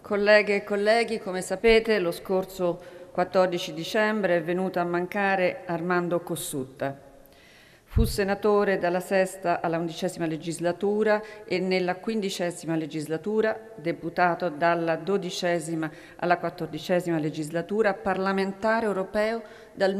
Colleghe e colleghi, come sapete, lo scorso 14 dicembre è venuto a mancare Armando Cossutta. Fu senatore dalla sesta alla undicesima legislatura e nella quindicesima legislatura, deputato dalla dodicesima alla quattordicesima legislatura, parlamentare europeo dal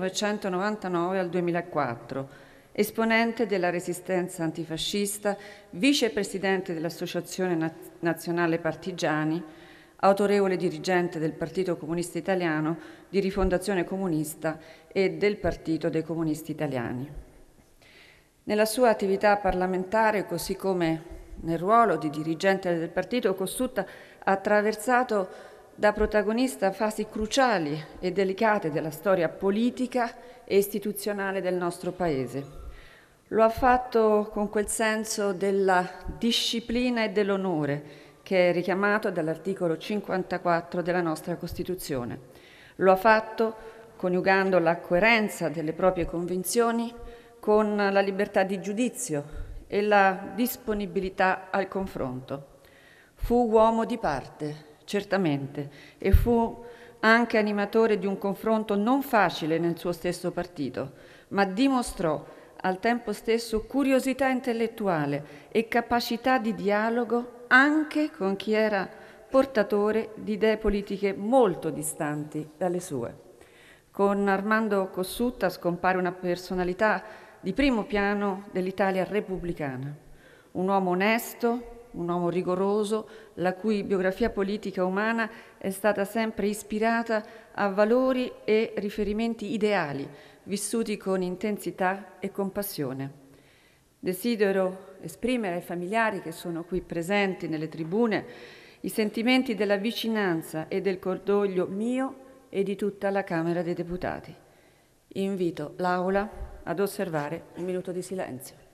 1999 al 2004, esponente della resistenza antifascista, vicepresidente dell'Associazione Nazionale Partigiani, autorevole dirigente del Partito Comunista Italiano, di Rifondazione Comunista e del Partito dei Comunisti Italiani. Nella sua attività parlamentare, così come nel ruolo di dirigente del partito, Cossutta ha attraversato da protagonista fasi cruciali e delicate della storia politica e istituzionale del nostro Paese. Lo ha fatto con quel senso della disciplina e dell'onore che è richiamato dall'articolo 54 della nostra Costituzione. Lo ha fatto coniugando la coerenza delle proprie convinzioni con la libertà di giudizio e la disponibilità al confronto. Fu uomo di parte, certamente, e fu anche animatore di un confronto non facile nel suo stesso partito, ma dimostrò al tempo stesso curiosità intellettuale e capacità di dialogo anche con chi era portatore di idee politiche molto distanti dalle sue. Con Armando Cossutta scompare una personalità di primo piano dell'Italia repubblicana, un uomo onesto, un uomo rigoroso, la cui biografia politica umana è stata sempre ispirata a valori e riferimenti ideali, vissuti con intensità e compassione. Desidero esprimere ai familiari che sono qui presenti nelle tribune i sentimenti della vicinanza e del cordoglio mio e di tutta la Camera dei Deputati. Invito l'Aula ad osservare un minuto di silenzio.